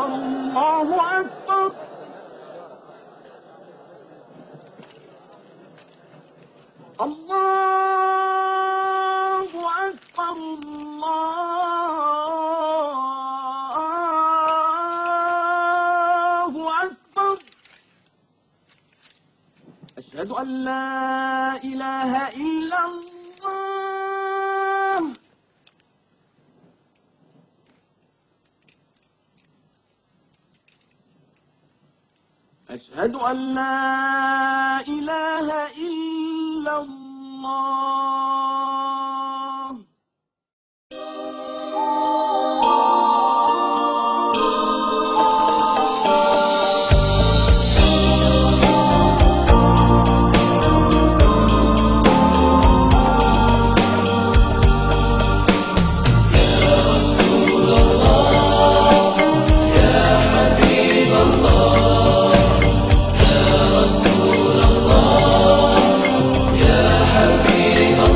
الله أكبر. الله أكبر. الله أكبر. أشهد أن لا إله إلا الله. أشهد أن لا إله إلا الله. حبيب الله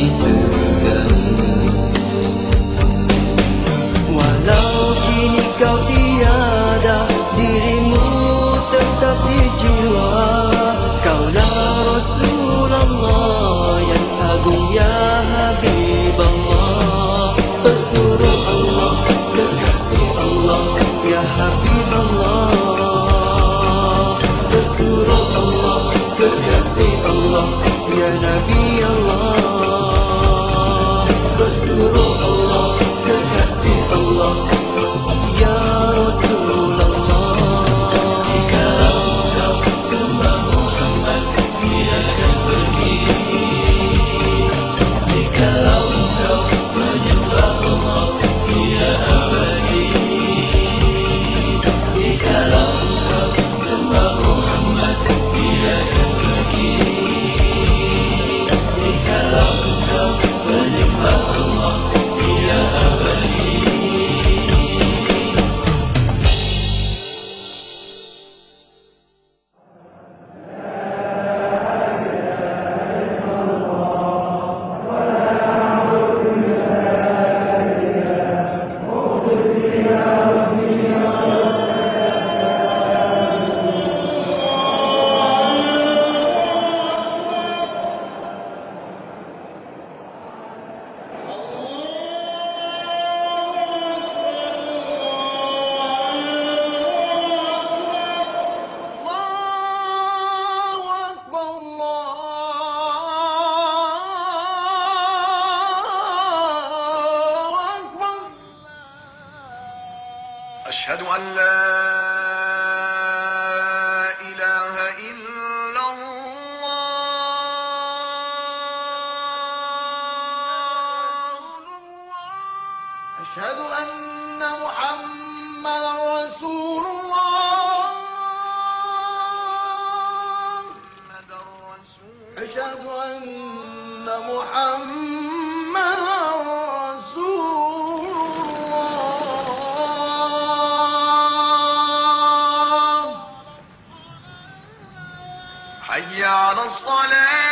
di surga. Walau kini kau tiada, dirimu tetap di jiwa. Kaulah Rasulullah yang agung, ya Habibullah. Pesuruh Allah, kekasih Allah, ya Habibullah. Pesuruh Allah, kekasih Allah, ya Nabi Allah. Pesuruh Allah, kekasih Allah, ya Rasulullah. Jikalau kau sembah Muhammad, dia akan pergi. Jikalau kau menyembah Allah, dia abadi. Jikalau kau sembah Muhammad, dia akan pergi. Jikalau kau menyembah Allah, dia abadi. أشهد أن لا إله إلا الله. أشهد أن محمدا رسول الله. أشهد أن محمدا حي على الصلاة.